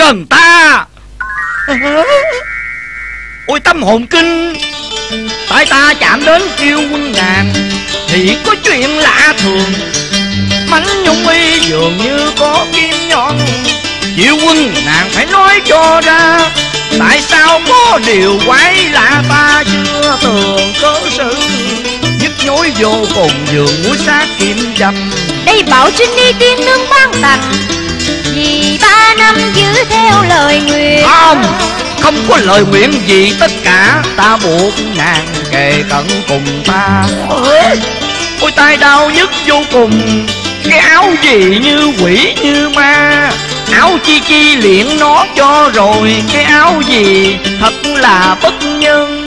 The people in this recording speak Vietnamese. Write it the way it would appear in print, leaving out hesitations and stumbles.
gần ta. Ôi tâm hồn kinh, tại ta chạm đến yêu quân nàng thì có chuyện lạ thường. Mảnh nhung y dường như có kim nhọn, diệu quân nàng phải nói cho ra, tại sao có điều quái lạ ta chưa tường cớ sự. Nhức nhối vô cùng dường mũi xác kim dâm. Đây bảo trinh đi tiên nương ban tặng, vì 3 năm giữ theo lời nguyện. Không có lời nguyện gì, tất cả ta buộc nàng kề cận cùng ta. Ôi tay đau nhức vô cùng, cái áo gì như quỷ như ma, áo chi chi liệng nó cho rồi. Cái áo gì thật là bất nhân,